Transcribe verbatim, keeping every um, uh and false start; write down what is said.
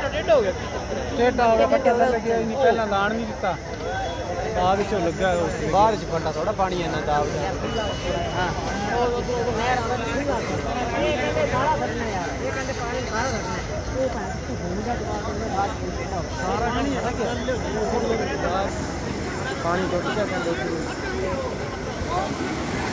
टेढ़ा हो गया टेढ़ा हो गया पता लगे नहीं पहला लाण नहीं दिता बाद विच लगा बाद विच पट्टा थोड़ा पानी है ना दाब हां और उधर नहर आंदा ठीक है ये कहंदे सारा खत्म यार ये कहंदे पानी सारा खत्म वो भूमिका के बाद में बात टेढ़ा सारा पानी है ना पानी टूट गया कहंदे